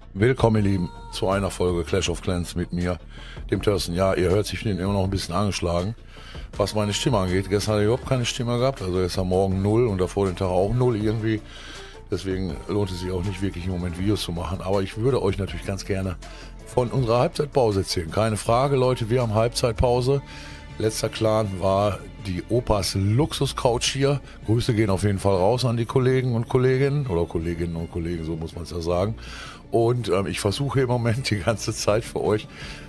Willkommen, ihr Lieben, zu einer Folge Clash of Clans mit mir, dem Thorsten. Ja, ihr hört sich immer noch ein bisschen angeschlagen, was meine Stimme angeht. Gestern hatte ich überhaupt keine Stimme gehabt, also gestern Morgen 0 und davor den Tag auch 0 irgendwie. Deswegen lohnt es sich auch nicht wirklich im Moment Videos zu machen. Aber ich würde euch natürlich ganz gerne von unserer Halbzeitpause erzählen. Keine Frage, Leute, wir haben Halbzeitpause. Letzter Clan war die Opas Luxus-Couch hier. Grüße gehen auf jeden Fall raus an die Kollegen und Kolleginnen. Oder Kolleginnen und Kollegen, so muss man es ja sagen. Und ich versuche im Moment die ganze Zeit für euch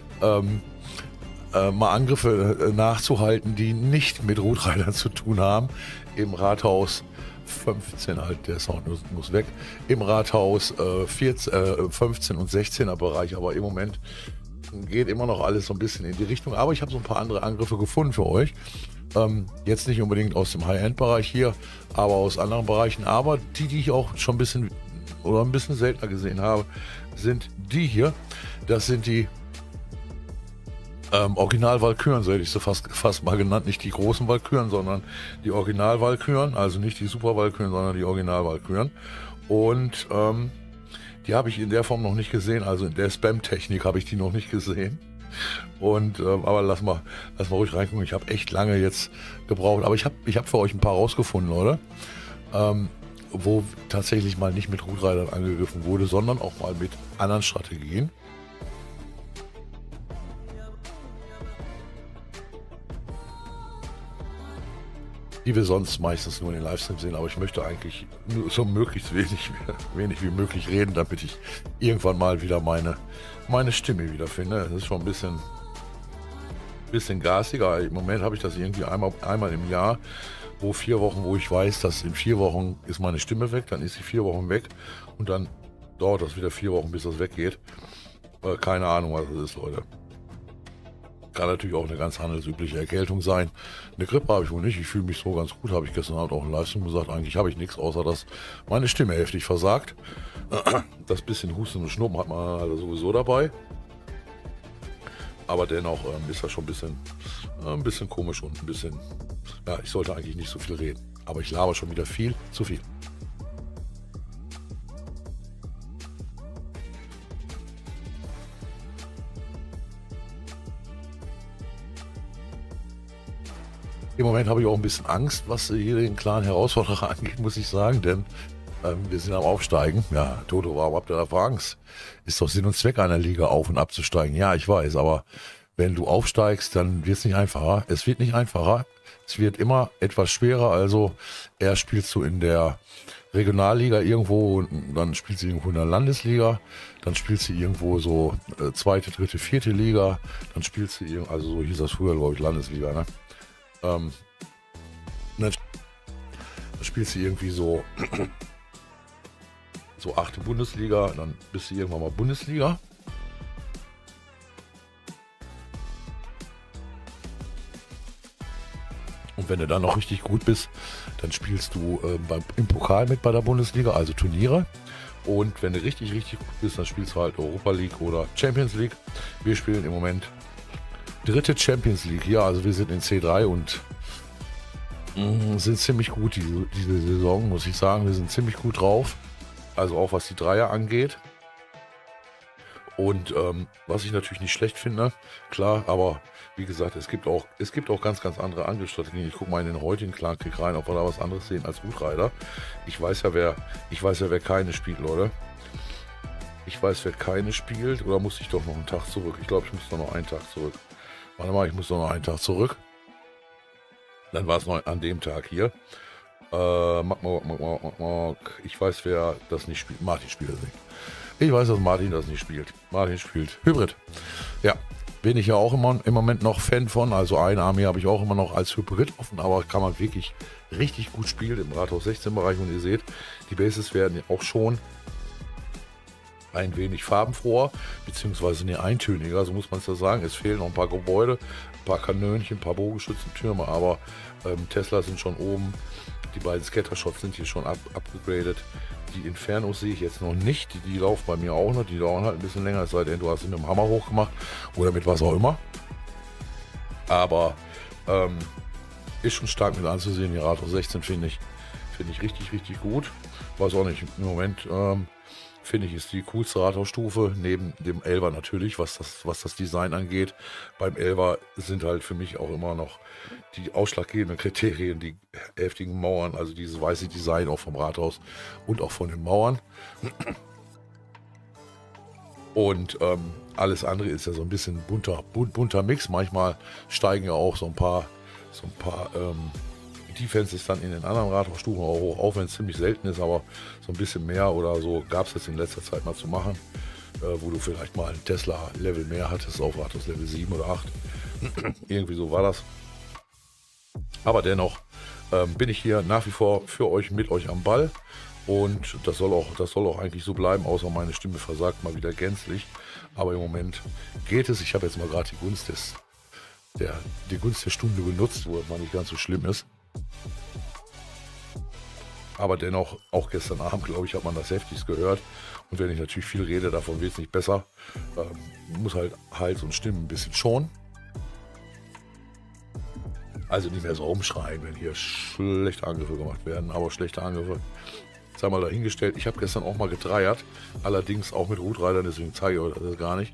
mal Angriffe nachzuhalten, die nicht mit Rootreitern zu tun haben. Im Rathaus 15, halt, der Sound muss weg. Im Rathaus 15 und 16er Bereich, aber im Moment geht immer noch alles so ein bisschen in die Richtung. Aber ich habe so ein paar andere Angriffe gefunden für euch. Jetzt nicht unbedingt aus dem High-End-Bereich hier, aber aus anderen Bereichen. Aber die ich auch schon ein bisschen seltener gesehen habe, sind die hier. Das sind die Original-Walküren, so hätte ich sie fast mal genannt. Nicht die großen Walküren, sondern die Original-Walküren. Also nicht die Super-Walküren, sondern die Original-Walküren. Und die habe ich in der Form noch nicht gesehen. Also in der Spam-Technik habe ich die noch nicht gesehen. Und aber lass mal ruhig reingucken. Ich habe echt lange jetzt gebraucht. Aber ich hab für euch ein paar rausgefunden, Leute. Wo tatsächlich mal nicht mit Rootreitern angegriffen wurde, sondern auch mal mit anderen Strategien. Die wir sonst meistens nur in den Livestreams sehen, aber ich möchte eigentlich nur so möglichst wenig wie möglich reden, damit ich irgendwann mal wieder meine Stimme wiederfinde. Das ist schon ein bisschen gasiger. Im Moment habe ich das irgendwie einmal im Jahr, wo ich weiß, dass in 4 Wochen ist meine Stimme weg, dann ist sie 4 Wochen weg und dann dauert das wieder 4 Wochen, bis das weggeht. Keine Ahnung, was das ist, Leute. Kann natürlich auch eine ganz handelsübliche Erkältung sein. Eine Grippe habe ich wohl nicht. Ich fühle mich so ganz gut, habe ich gestern Abend auch im Livestream gesagt. Eigentlich habe ich nichts, außer dass meine Stimme heftig versagt. Das bisschen Husten und Schnupfen hat man halt sowieso dabei. Aber dennoch ist das schon ein bisschen komisch und ein bisschen... Ja, ich sollte eigentlich nicht so viel reden. Aber ich laber schon wieder viel zu viel. Im Moment habe ich auch ein bisschen Angst, was hier den Clan Herausforderer angeht, muss ich sagen, denn wir sind am Aufsteigen. Ja, Toto, warum habt ihr davor Angst? Ist doch Sinn und Zweck einer Liga auf- und abzusteigen. Ja, ich weiß, aber wenn du aufsteigst, dann wird es nicht einfacher. Es wird nicht einfacher. Es wird immer etwas schwerer. Also erst spielst du in der Regionalliga irgendwo, dann spielst du irgendwo in der Landesliga, dann spielst du irgendwo so 2., 3., 4. Liga, dann spielst du also so hieß das früher, glaube ich, Landesliga, ne? Dann spielst du irgendwie so 8. Bundesliga, dann bist du irgendwann mal Bundesliga. Und wenn du dann noch richtig gut bist, dann spielst du im Pokal mit bei der Bundesliga, also Turniere. Und wenn du richtig, richtig gut bist, dann spielst du halt Europa League oder Champions League. Wir spielen im Moment 3. Champions League hier, also wir sind in C3 und sind ziemlich gut diese Saison, muss ich sagen. Wir sind ziemlich gut drauf, also auch was die Dreier angeht. Und was ich natürlich nicht schlecht finde, klar, aber wie gesagt, es gibt auch ganz, ganz andere Angriffsstrategien. Ich gucke mal in den heutigen Clan-Krieg rein, ob wir da was anderes sehen als Rootreiter. Ich weiß ja, wer keine spielt, Leute. Ich weiß, wer keine spielt, oder muss ich doch noch einen Tag zurück? Ich glaube, ich muss noch einen Tag zurück. Warte mal, ich muss noch einen Tag zurück. Dann war es noch an dem Tag hier. Ich weiß, wer das nicht spielt. Martin spielt das nicht. Ich weiß, dass Martin das nicht spielt. Martin spielt Hybrid. Ja, bin ich ja auch im Moment noch Fan von. Also eine Armee habe ich auch immer noch als Hybrid offen, aber kann man wirklich richtig gut spielen im Rathaus 16 Bereich. Und ihr seht, die Bases werden auch schon ein wenig farbenfroher, beziehungsweise eintöniger, so muss man es ja sagen. Es fehlen noch ein paar Gebäude, ein paar Kanönchen, ein paar Bogenschützentürme, aber Tesla sind schon oben. Die beiden Scattershots sind hier schon upgradet. Die Infernos sehe ich jetzt noch nicht. Die laufen bei mir auch noch. Die dauern halt ein bisschen länger, es sei denn, du hast sie mit dem Hammer hochgemacht oder mit was auch immer. Aber ist schon stark mit anzusehen. Die Rathaus 16 finde ich richtig, richtig gut. Weiß auch nicht, im Moment finde ich, ist die coolste Rathausstufe, neben dem 11er natürlich, was das Design angeht. Beim 11er sind halt für mich auch immer noch die ausschlaggebenden Kriterien, die heftigen Mauern, also dieses weiße Design auch vom Rathaus und auch von den Mauern. Und alles andere ist ja so ein bisschen bunter Mix. Manchmal steigen ja auch so ein paar Defenses dann in den anderen Rathausstufen auch hoch, auch wenn es ziemlich selten ist, aber so ein bisschen mehr oder so gab es jetzt in letzter Zeit mal zu machen, wo du vielleicht mal ein Tesla-Level mehr hattest auf Rathaus Level 7 oder 8. Irgendwie so war das. Aber dennoch bin ich hier nach wie vor für euch, mit euch am Ball. Und das soll auch eigentlich so bleiben, außer meine Stimme versagt mal wieder gänzlich. Aber im Moment geht es. Ich habe jetzt mal gerade die Gunst der Stunde benutzt, wo es mal nicht ganz so schlimm ist. Aber dennoch, auch gestern Abend, glaube ich, hat man das heftigst gehört. Und wenn ich natürlich viel rede, davon wird es nicht besser. Muss halt Hals und Stimme ein bisschen schonen. Also nicht mehr so rumschreien, wenn hier schlechte Angriffe gemacht werden. Aber schlechte Angriffe, sei mal dahingestellt. Ich habe gestern auch mal gedreiert. Allerdings auch mit Rootreiter, deswegen zeige ich euch das gar nicht.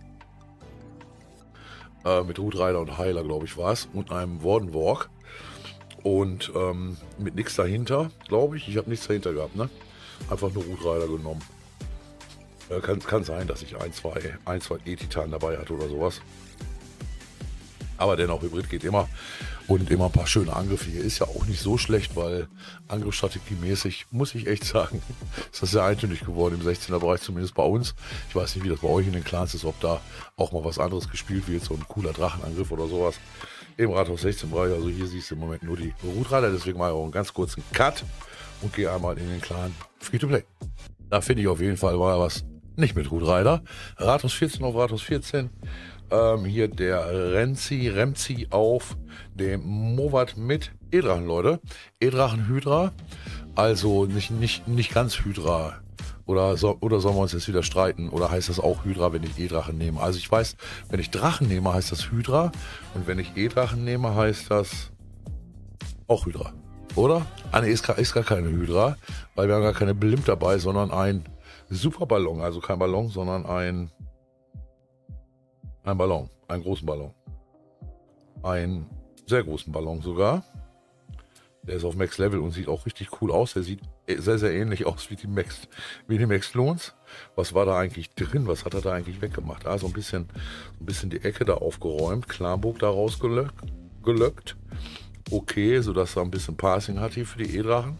Mit Rootreiter und Heiler, glaube ich, war es. Und einem Wardenwalk. Und mit nichts dahinter, glaube ich. Ich habe nichts dahinter gehabt, ne? Einfach nur Rootreiter genommen. Kann sein, dass ich ein, zwei E-Titan dabei hatte oder sowas. Aber dennoch, Hybrid geht immer. Und immer ein paar schöne Angriffe. Hier ist ja auch nicht so schlecht, weil Angriffsstrategiemäßig, muss ich echt sagen, ist das sehr eintönig geworden im 16er-Bereich, zumindest bei uns. Ich weiß nicht, wie das bei euch in den Clans ist, ob da auch mal was anderes gespielt wird, so ein cooler Drachenangriff oder sowas. Im Rathaus 16-Bereich, also hier siehst du im Moment nur die Rootreiter, deswegen mache ich auch einen ganz kurzen Cut und gehe einmal in den Clan Free-to-Play. Da finde ich auf jeden Fall mal was nicht mit Rootreiter. Rathaus 14 auf Rathaus 14. Hier der Remzi auf dem Movat mit E-Drachen, Leute. E-Drachen Hydra, also nicht ganz Hydra. Oder sollen wir uns jetzt wieder streiten? Oder heißt das auch Hydra, wenn ich E-Drachen nehme? Also ich weiß, wenn ich Drachen nehme, heißt das Hydra. Und wenn ich E-Drachen nehme, heißt das auch Hydra. Oder? Ah ne, ist gar keine Hydra, weil wir haben gar keine Blimp dabei, sondern ein Superballon. Also kein Ballon, sondern ein Ballon, einen großen Ballon. Einen sehr großen Ballon sogar. Der ist auf Max Level und sieht auch richtig cool aus. Der sieht sehr, sehr ähnlich aus wie die Max Lohns. Was war da eigentlich drin? Was hat er da eigentlich weggemacht? Ah, so ein bisschen die Ecke da aufgeräumt. Klarburg da rausgelöckt. Okay, sodass er ein bisschen Passing hat hier für die E-Drachen.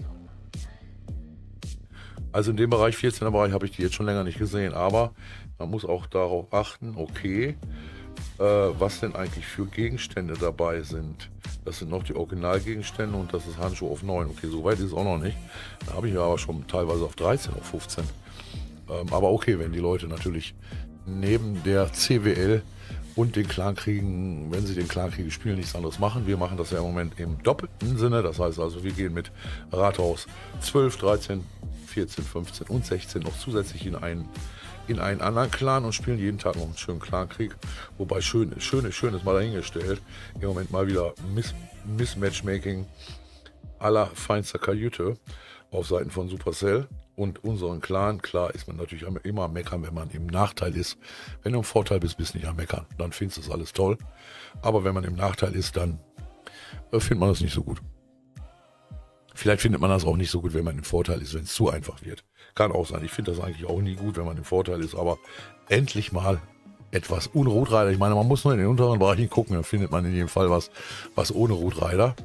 Also in dem Bereich, 14er Bereich, habe ich die jetzt schon länger nicht gesehen. Aber man muss auch darauf achten, okay, was denn eigentlich für Gegenstände dabei sind. Das sind noch die Originalgegenstände und das ist Handschuh auf 9. Okay, so weit ist es auch noch nicht. Da habe ich ja aber schon teilweise auf 13, auf 15. Aber okay, wenn die Leute natürlich neben der CWL und den Clankriegen, wenn sie den Clankriege spielen, nichts anderes machen. Wir machen das ja im Moment im doppelten Sinne. Das heißt also, wir gehen mit Rathaus 12, 13, 14, 15 und 16 noch zusätzlich in einen anderen Clan und spielen jeden Tag noch einen schönen Clankrieg. Wobei schön ist mal dahingestellt. Im Moment mal wieder Missmatchmaking aller feinster Kajüte auf Seiten von Supercell und unseren Clan. Klar ist man natürlich immer am Meckern, wenn man im Nachteil ist. Wenn du im Vorteil bist, bist du nicht am Meckern. Dann findest du das alles toll. Aber wenn man im Nachteil ist, dann findet man das nicht so gut. Vielleicht findet man das auch nicht so gut, wenn man im Vorteil ist, wenn es zu einfach wird. Kann auch sein. Ich finde das eigentlich auch nie gut, wenn man im Vorteil ist. Aber endlich mal etwas ohne Rootreiter. Ich meine, man muss nur in den unteren Bereichen gucken. Dann findet man in jedem Fall was ohne Rootreiter.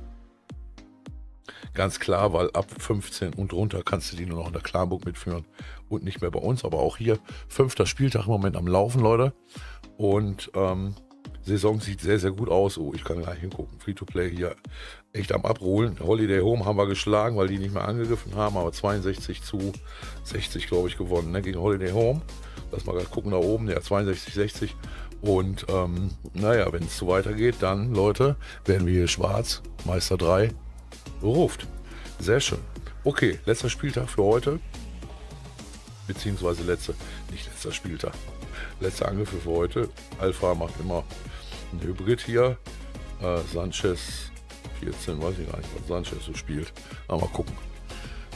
Ganz klar, weil ab 15 und runter kannst du die nur noch in der Clanburg mitführen und nicht mehr bei uns. Aber auch hier 5. Spieltag im Moment am Laufen, Leute. Und Saison sieht sehr, sehr gut aus. Oh, ich kann gleich hingucken. Free-to-Play hier echt am Abholen. Holiday Home haben wir geschlagen, weil die nicht mehr angegriffen haben. Aber 62 zu 60, glaube ich, gewonnen, ne, gegen Holiday Home. Lass mal gerade gucken da oben. Ja, 62, 60. Und naja, wenn es so weitergeht, dann, Leute, werden wir hier schwarz. Meister 3 ruft. Sehr schön. Okay, letzter Spieltag für heute. Beziehungsweise letzter Spieltag. Letzte Angriffe für heute. Alpha macht immer ein Hybrid hier. Sanchez 14, weiß ich gar nicht, was Sanchez so spielt. Aber mal gucken.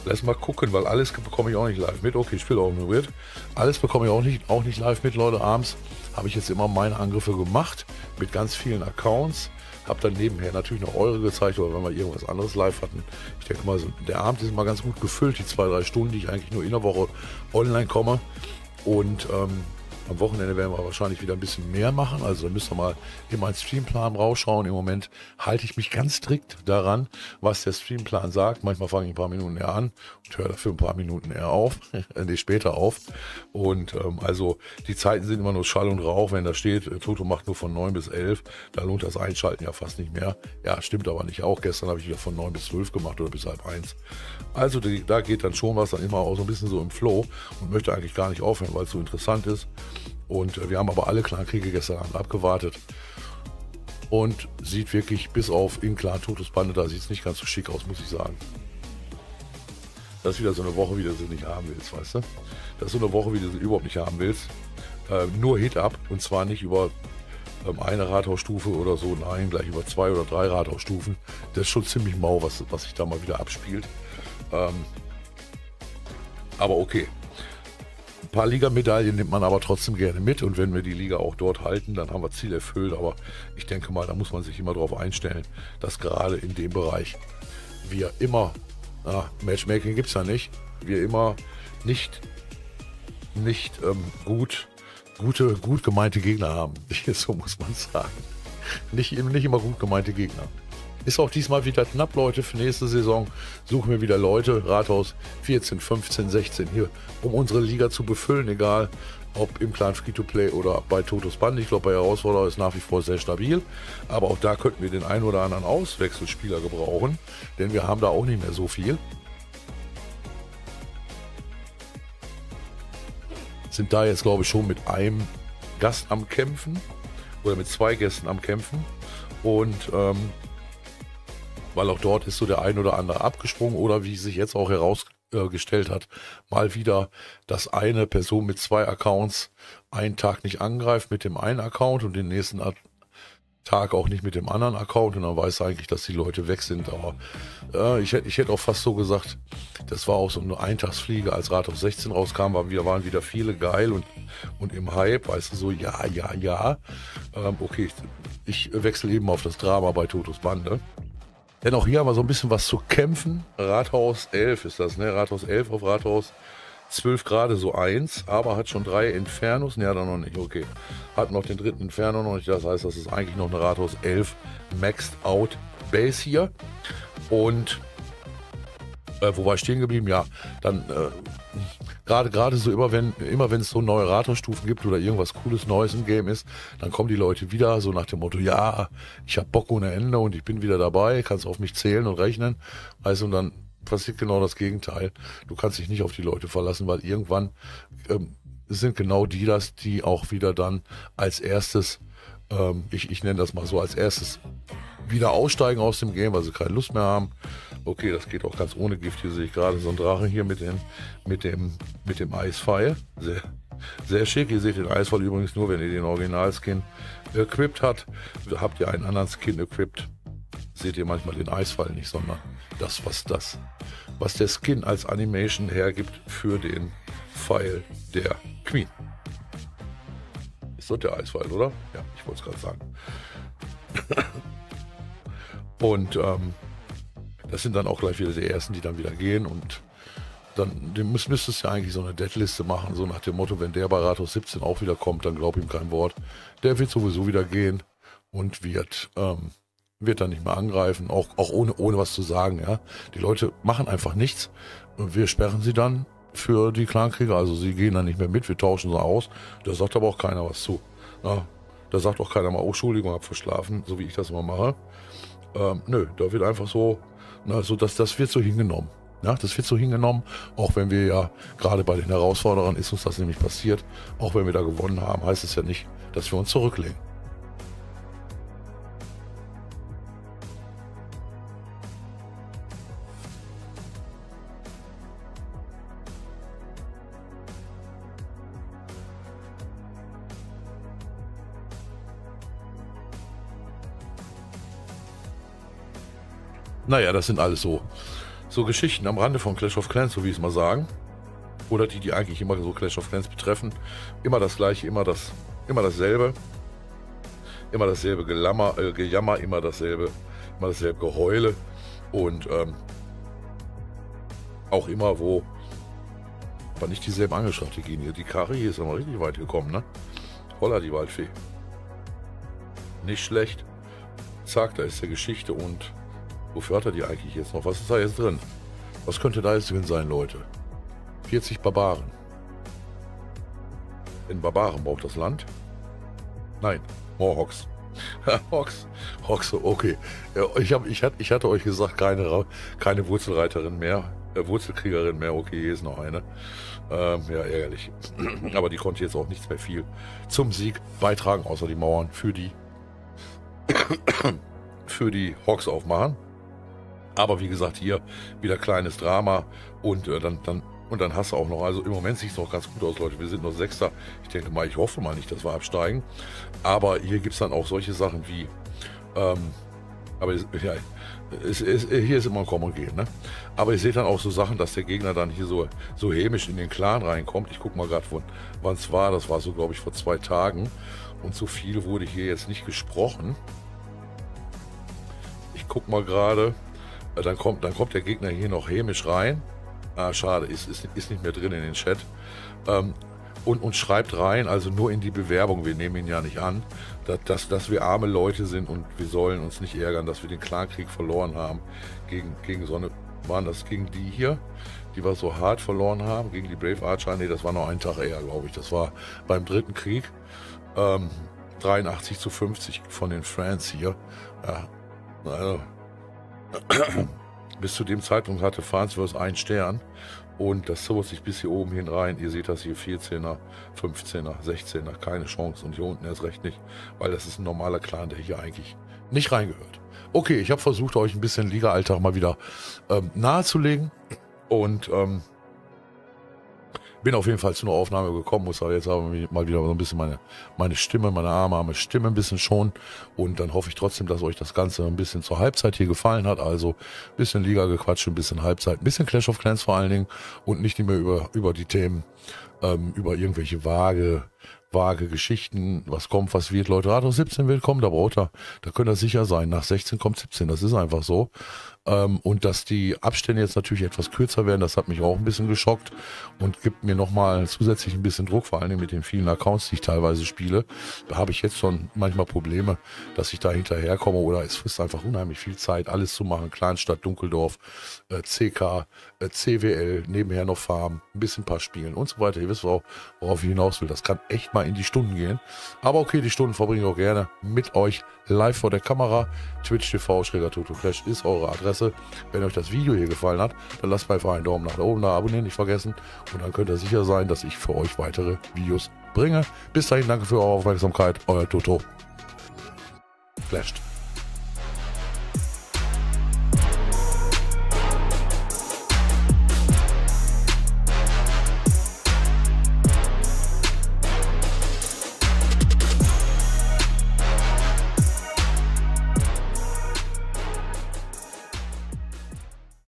Lass mal gucken, weil alles bekomme ich auch nicht live mit. Okay, ich spiele auch nur Hybrid. Alles bekomme ich auch nicht live mit, Leute. Abends habe ich jetzt immer meine Angriffe gemacht mit ganz vielen Accounts. Habe dann nebenher natürlich noch eure gezeigt, oder wenn wir irgendwas anderes live hatten. Ich denke mal, der Abend ist mal ganz gut gefüllt, die 2-3 Stunden, die ich eigentlich nur in der Woche online komme. Und am Wochenende werden wir wahrscheinlich wieder ein bisschen mehr machen. Also da müsst ihr mal in meinen Streamplan rausschauen. Im Moment halte ich mich ganz strikt daran, was der Streamplan sagt. Manchmal fange ich ein paar Minuten eher an und höre dafür ein paar Minuten eher auf, später auf. Und also die Zeiten sind immer nur Schall und Rauch. Wenn da steht, Toto macht nur von 9 bis 11, da lohnt das Einschalten ja fast nicht mehr. Ja, stimmt aber nicht auch. Gestern habe ich wieder von 9 bis 12 gemacht oder bis halb 1. Also da geht dann schon was, dann immer auch so ein bisschen so im Flow und möchte eigentlich gar nicht aufhören, weil es so interessant ist. Und wir haben aber alle Clankriege gestern Abend abgewartet. Und sieht wirklich, bis auf in Clan Totos Bande, da sieht es nicht ganz so schick aus, muss ich sagen. Das ist wieder so eine Woche, wie du sie nicht haben willst, weißt du? Das ist so eine Woche, wie du sie überhaupt nicht haben willst. Nur Hit-Up und zwar nicht über eine Rathausstufe oder so, nein, gleich über 2 oder 3 Rathausstufen. Das ist schon ziemlich mau, was sich da mal wieder abspielt. Aber okay. Ein paar Liga-Medaillen nimmt man aber trotzdem gerne mit und wenn wir die Liga auch dort halten, dann haben wir Ziel erfüllt, aber ich denke mal, da muss man sich immer darauf einstellen, dass gerade in dem Bereich wir immer, Matchmaking gibt es ja nicht, wir immer nicht gut gemeinte Gegner haben, so muss man sagen. Nicht immer gut gemeinte Gegner. Ist auch diesmal wieder knapp, Leute. Für nächste Saison suchen wir wieder Leute. Rathaus 14, 15, 16 hier, um unsere Liga zu befüllen. Egal, ob im Clan Free-to-Play oder bei Totos Band. Ich glaube, bei Herausforderer ist nach wie vor sehr stabil. Aber auch da könnten wir den einen oder anderen Auswechselspieler gebrauchen. Denn wir haben da auch nicht mehr so viel. Sind da jetzt, glaube ich, schon mit einem Gast am Kämpfen. Oder mit 2 Gästen am Kämpfen. Und weil auch dort ist so der ein oder andere abgesprungen oder wie sich jetzt auch herausgestellt hat, mal wieder, dass eine Person mit 2 Accounts einen Tag nicht angreift mit dem einen Account und den nächsten Tag auch nicht mit dem anderen Account und dann weiß er eigentlich, dass die Leute weg sind, aber ich hätte auch fast so gesagt, das war auch so eine Eintagsfliege, als Rathaus 16 rauskam, waren wieder viele geil und im Hype, weißt du, so ja, okay, ich wechsle eben auf das Drama bei Totos Bande. Denn auch hier haben wir so ein bisschen was zu kämpfen. Rathaus 11 ist das, ne? Rathaus 11 auf Rathaus 12 gerade so 1, aber hat schon 3 Infernos. Ne, hat er noch nicht, okay. Hat noch den 3. Inferno noch nicht. Das heißt, das ist eigentlich noch eine Rathaus 11 Maxed Out Base hier. Und wo war ich stehen geblieben? Ja, dann gerade so immer wenn es so neue Rathausstufen gibt oder irgendwas Cooles Neues im Game ist, dann kommen die Leute wieder so nach dem Motto, ja, ich habe Bock ohne Ende und ich bin wieder dabei, kannst auf mich zählen und rechnen. Also und dann passiert genau das Gegenteil. Du kannst dich nicht auf die Leute verlassen, weil irgendwann sind genau die auch wieder dann als erstes, ich nenne das mal so, als erstes wieder aussteigen aus dem Game, weil sie keine Lust mehr haben. Okay, das geht auch ganz ohne Gift. Hier sehe ich gerade so einen Drachen hier mit dem Eisfall. Sehr, sehr schick. Ihr seht den Eisfall übrigens nur, wenn ihr den Original-Skin equipped habt. Habt ihr einen anderen Skin equipped, seht ihr manchmal den Eisfall nicht, sondern was der Skin als Animation hergibt für den Pfeil der Queen. Ist doch der Eisfall, oder? Ja, ich wollte es gerade sagen. Und das sind dann auch gleich wieder die ersten, die dann wieder gehen und dann müsstest du ja eigentlich so eine Deadliste machen, so nach dem Motto, wenn der bei Rathaus 17 auch wieder kommt, dann glaub ihm kein Wort. Der wird sowieso wieder gehen und wird dann nicht mehr angreifen, auch ohne was zu sagen. Ja, die Leute machen einfach nichts und wir sperren sie dann für die Clankrieger, also sie gehen dann nicht mehr mit, wir tauschen sie aus. Da sagt aber auch keiner was zu. Ja, da sagt auch keiner mal, oh, Entschuldigung, hab verschlafen, so wie ich das immer mache. Nö, da wird einfach so, das wird so hingenommen. Ja, das wird so hingenommen, auch wenn wir ja, gerade bei den Herausforderern ist uns das nämlich passiert, auch wenn wir da gewonnen haben, heißt es ja nicht, dass wir uns zurücklehnen. Naja, das sind alles so so Geschichten am Rande von Clash of Clans, so wie ich es mal sagen. Oder die eigentlich immer so Clash of Clans betreffen. Immer das Gleiche, immer dasselbe. Immer dasselbe Gejammer, immer dasselbe Geheule. Und auch immer, wo aber nicht dieselben Angelstrategien hier. Die Karre hier ist aber richtig weit gekommen, ne? Holla, die Waldfee. Nicht schlecht. Zack, da ist der Geschichte und wofür hat er die eigentlich jetzt noch? Was ist da jetzt drin? Was könnte da jetzt drin sein, Leute? 40 Barbaren. In Barbaren braucht das Land? Nein, Mohawks. Hawks, okay. Ich hatte euch gesagt, keine Wurzelreiterin mehr, Wurzelkriegerin mehr. Okay, hier ist noch eine. Ja, ärgerlich. Aber die konnte jetzt auch nichts mehr viel zum Sieg beitragen, außer die Mauern für die Hawks aufmachen. Aber wie gesagt, hier wieder kleines Drama und dann hast du auch noch, also im Moment sieht es noch ganz gut aus, Leute. Wir sind noch Sechster. Ich denke mal, ich hoffe mal nicht, dass wir absteigen. Aber hier gibt es dann auch solche Sachen wie, hier ist immer ein Kommen und Gehen, ne? Aber ihr seht dann auch so Sachen, dass der Gegner dann hier so hämisch in den Clan reinkommt. Ich gucke mal gerade, wann es war. Das war so, glaube ich, vor 2 Tagen. Und so viel wurde hier jetzt nicht gesprochen. Ich gucke mal gerade. Dann kommt der Gegner hier noch hämisch rein. Ah, schade, ist nicht mehr drin in den Chat. Und schreibt rein, also nur in die Bewerbung, wir nehmen ihn ja nicht an, dass wir arme Leute sind und wir sollen uns nicht ärgern, dass wir den Clankrieg verloren haben gegen so eine, waren das gegen die hier, die wir so hart verloren haben, gegen die Brave Archer? Nee, das war noch einen Tag eher, glaube ich. Das war beim 3. Krieg, 83:50 von den Friends hier. Ja, also bis zu dem Zeitpunkt hatte Farnsworth 1 Stern und das zog sich bis hier oben hin rein. Ihr seht das hier, 14er, 15er, 16er, keine Chance und hier unten erst recht nicht, weil das ist ein normaler Clan, der hier eigentlich nicht reingehört. Okay, ich habe versucht, euch ein bisschen Liga-Alltag mal wieder nahezulegen und bin auf jeden Fall zu einer Aufnahme gekommen, muss aber jetzt aber mal wieder so ein bisschen meine Stimme, meine arme Stimme ein bisschen schonen und dann hoffe ich trotzdem, dass euch das Ganze ein bisschen zur Halbzeit hier gefallen hat, also ein bisschen Liga-Gequatsche, ein bisschen Halbzeit, ein bisschen Clash of Clans vor allen Dingen und nicht mehr über die Themen, über irgendwelche vage Geschichten, was kommt, was wird, Leute, Rathaus 17 will kommen, da könnt ihr sicher sein, nach 16 kommt 17, das ist einfach so. Und dass die Abstände jetzt natürlich etwas kürzer werden, das hat mich auch ein bisschen geschockt und gibt mir nochmal zusätzlich ein bisschen Druck, vor allem mit den vielen Accounts, die ich teilweise spiele. Da habe ich jetzt schon manchmal Probleme, dass ich da hinterherkomme oder es frisst einfach unheimlich viel Zeit, alles zu machen. Kleinstadt, Dunkeldorf, CK, CWL, nebenher noch Farm, ein bisschen Pass spielen und so weiter. Ihr wisst auch, worauf ich hinaus will. Das kann echt mal in die Stunden gehen. Aber okay, die Stunden verbringe ich auch gerne mit euch live vor der Kamera. Twitch TV /TotoClash ist eure Adresse. Wenn euch das Video hier gefallen hat, dann lasst mir einfach einen Daumen nach oben da, abonnieren nicht vergessen und dann könnt ihr sicher sein, dass ich für euch weitere Videos bringe. Bis dahin, danke für eure Aufmerksamkeit, euer Toto. Flasht.